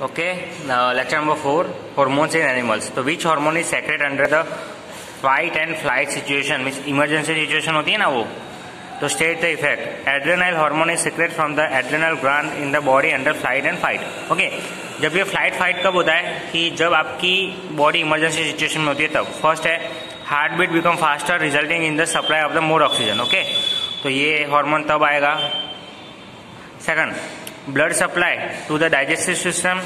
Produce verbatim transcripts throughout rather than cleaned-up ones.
Okay, now lecture number four, hormones in animals. So which hormone is secreted under the fight and flight situation, means emergency situation होती है ना वो. तो state the effect. Adrenal hormone is secreted from the adrenal gland in the body under flight and fight. Okay, जब ये flight fight कब होता है कि जब आपकी body emergency situation में होती है तब. First है heart beat become faster resulting in the supply of the more oxygen. Okay, तो ये hormone तब आएगा. Second, blood supply to the digestive system,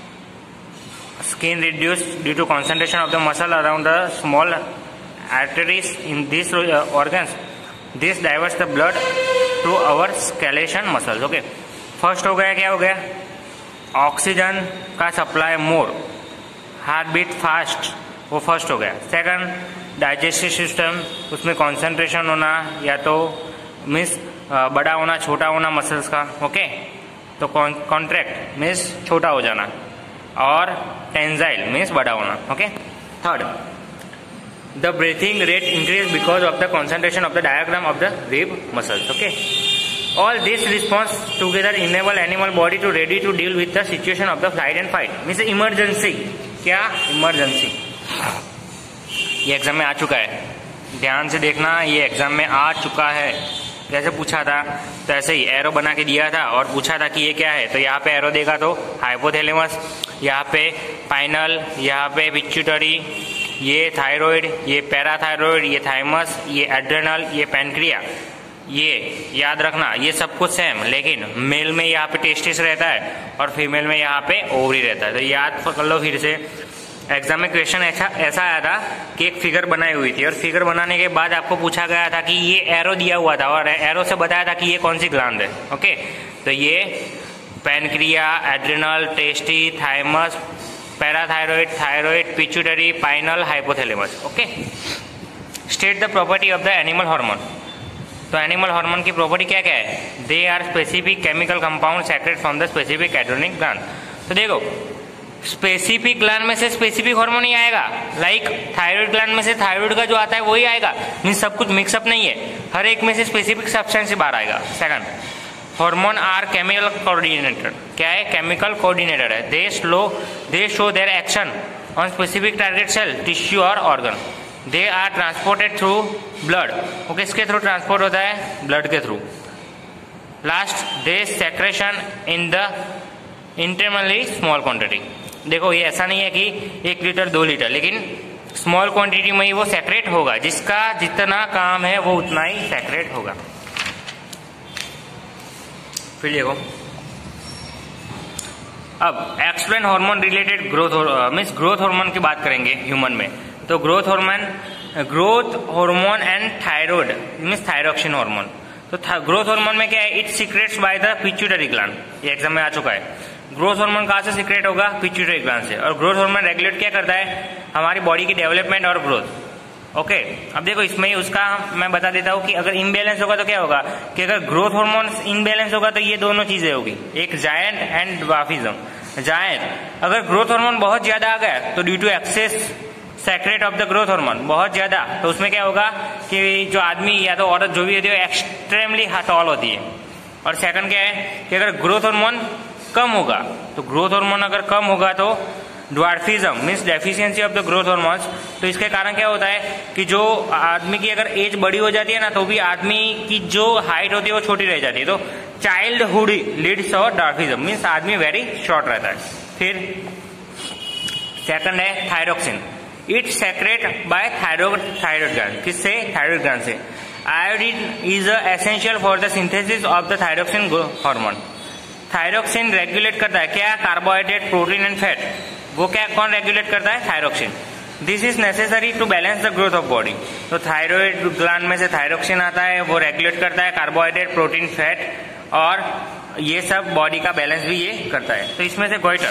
skin reduced due to concentration of the muscle around the small arteries in these uh, organs. This diverts the blood to our skeleton muscles. Okay, first हो गया, क्या हो गया, oxygen का supply more, heart beat fast, वो first हो गया. Second, digestive system, उसमें कंसंट्रेशन होना या तो मीन्स बड़ा होना छोटा होना मसल्स का. ओके, तो कॉन्ट्रैक्ट मीन्स छोटा हो जाना और टेंजाइल मीन्स बड़ा होना. Okay. Third, the breathing rate increase because of the concentration of the diagram of the rib muscles. Okay, all this response together enable animal body to ready to deal with the situation of the flight and fight, means emergency. क्या emergency, ये exam में आ चुका है, ध्यान से देखना, ये एग्जाम में आ चुका है. जैसे पूछा था तो ऐसे ही एरो बना के दिया था और पूछा था कि ये क्या है, तो यहाँ पे एरो देगा तो हाइपोथैलेमस, यहाँ पे पाइनल, यहाँ पे पिट्यूटरी, ये थायराइड, ये पैराथायराइड, ये थाइमस, ये एड्रेनल, ये पैनक्रिया. ये याद रखना, ये सब कुछ सेम, लेकिन मेल में यहाँ पे टेस्टिस रहता है और फीमेल में यहाँ पे ओवरी रहता है. तो याद कर लो फिर से. एग्जाम में क्वेश्चन ऐसा ऐसा आया था कि एक फिगर बनाई हुई थी और फिगर बनाने के बाद आपको पूछा गया था कि ये एरो दिया हुआ था और एरो से बताया था कि ये कौन सी ग्लैंड है. ओके, तो ये pancreas, adrenal, testes, thymus, parathyroid, thyroid, pituitary, pineal, hypothalamus. Okay. State the property of the animal hormone. तो एनिमल हार्मोन की प्रॉपर्टी क्या क्या है? They are specific chemical compound secrete from the specific एड्रेनिक gland. तो देखो, स्पेसिफिक ग्लैंड में से स्पेसिफिक हार्मोन ही आएगा. लाइक थायराइड ग्लैंड में से थायराइड का जो आता है वही आएगा, मीन्स सब कुछ मिक्सअप नहीं है, हर एक में से स्पेसिफिक सब्सटेंस बाहर आएगा. Second, hormone are chemical coordinator. क्या है? केमिकल कोऑर्डिनेटर है. They slow they show their action on specific target cell, tissue और organ. They are transported through blood. Okay, इसके थ्रू ट्रांसपोर्ट होता है, ब्लड के through. Last, they secretion in the internally small quantity. देखो, ये ऐसा नहीं है कि एक लीटर दो लीटर, लेकिन स्मॉल क्वांटिटी में ही वो सेक्रेट होगा. जिसका जितना काम है वो उतना ही सेक्रेट होगा. फिर देखो, अब explain hormone related growth means growth hormone की बात करेंगे ह्यूमन में. तो growth hormone growth hormone and thyroid means thyroxine hormone. तो ग्रोथ हार्मोन में क्या है? It secretes by the pituitary gland. ये एग्जाम में आ चुका है. ग्रोथ हार्मोन कहाँ से सीक्रेट होगा? पिट्यूटरी ग्लैंड से. और ग्रोथ हार्मोन रेगुलेट क्या करता है? हमारी बॉडी की डेवलपमेंट और ग्रोथ. ओके, अब देखो, इसमें उसका मैं बता देता हूँ कि अगर इनबैलेंस होगा तो क्या होगा कि अगर ग्रोथ हार्मोन इनबैलेंस होगा तो ये दोनों चीजें होगी, एक जायंट एंड ड्वार्फिज्म. जायंट, अगर ग्रोथ हार्मोन बहुत ज्यादा आ गया तो due to excess secrete of the growth hormone बहुत ज्यादा, तो उसमें क्या होगा कि जो आदमी या तो औरत जो भी होती है एक्सट्रीमली टॉल होती है. और सेकंड क्या है कि अगर ग्रोथ हार्मोन कम होगा, तो ग्रोथ हार्मोन अगर कम होगा तो dwarfism means deficiency of the growth hormones. तो इसके कारण क्या होता है कि जो आदमी की अगर एज बड़ी हो जाती है ना, तो भी आदमी की जो हाइट होती है वो छोटी रह जाती है. तो चाइल्डहुड लीड्स और ड्वार्फिज्म मीन्स आदमी वेरी शॉर्ट रहता है. फिर सेकंड है thyroxine. It secrete by thyroid thyroid gland. किससे? थायराइड ग्लैंड से. Iodine is essential for the synthesis of the thyroxine hormone. Thyroxine regulate करता है क्या? Carbohydrate, protein and fat. वो क्या कौन रेगुलेट करता है? Thyroxine. This is necessary to balance the growth of body. तो थायराइड ग्लैंड में से थायरोक्सिन आता है, वो रेगुलेट करता है कार्बोहाइड्रेट, प्रोटीन, फैट और ये सब बॉडी का बैलेंस भी ये करता है. तो इसमें से गोइटर.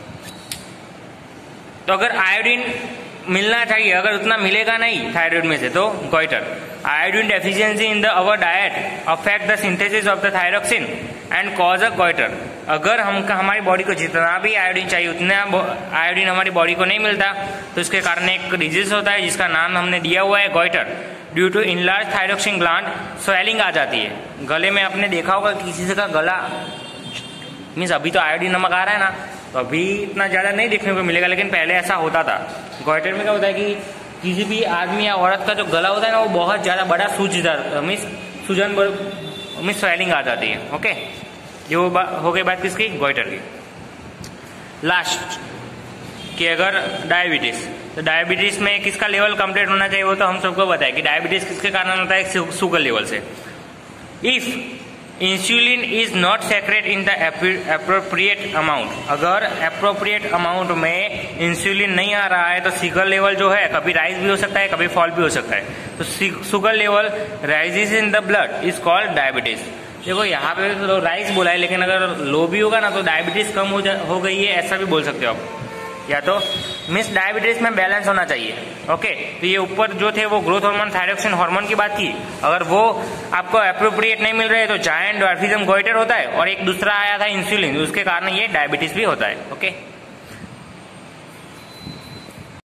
तो अगर आयोडीन मिलना चाहिए, अगर उतना मिलेगा नहीं थायराइड में से, तो goitre. Iodine deficiency in the our diet affect the synthesis of the thyroxine and cause a goitre. अगर हम हमारी बॉडी को जितना भी आयोडीन चाहिए उतना आयोडीन हमारी बॉडी को नहीं मिलता, तो इसके कारण एक डिजीज होता है जिसका नाम हमने दिया हुआ है goitre. Due to enlarge thyroxine gland swelling आ जाती है. गले में आपने देखा होगा किसी से का गला मीन्स अभी तो आयोडीन नमक आ रहा है ना, तो अभी इतना ज़्यादा नहीं देखने को मिलेगा, लेकिन पहले ऐसा होता था। गॉइटर में क्या होता है कि किसी भी आदमी या औरत का जो गला होता है ना, वो बहुत ज़्यादा बड़ा सूज जाता, मीन्स सूजन मीन्स स्वेलिंग आ जाती है। ओके, ये वो हो गई बात किसकी, गॉइटर की। लास्ट कि अगर डायबिटीज, तो डायबिटीज में किसका लेवल कंप्लीट होना चाहिए, वो तो हम सबको पता है कि डायबिटीज किसके कारण होता है, शुगर लेवल से। If insulin is not secrete in the appropriate amount, अगर अप्रोप्रिएट अमाउंट में इंसुलिन नहीं आ रहा है तो शुगर लेवल जो है कभी राइज भी हो सकता है, कभी फॉल भी हो सकता है। तो sugar level rises in the blood is called diabetes. देखो यहाँ पे तो राइज बोला है, लेकिन अगर लो भी होगा ना तो डायबिटीज कम हो, हो गई है ऐसा भी बोल सकते हो आप, या तो मीन्स डायबिटीज में बैलेंस होना चाहिए। ओके, तो ये ऊपर जो थे वो ग्रोथ हार्मोन, थायरॉक्सिन हार्मोन की बात की, अगर वो आपको अप्रोप्रिएट नहीं मिल रहे तो जायंट ड्वार्फिज्म गॉइटर होता है, और एक दूसरा आया था इंसुलिन, उसके कारण ये डायबिटीज भी होता है। ओके।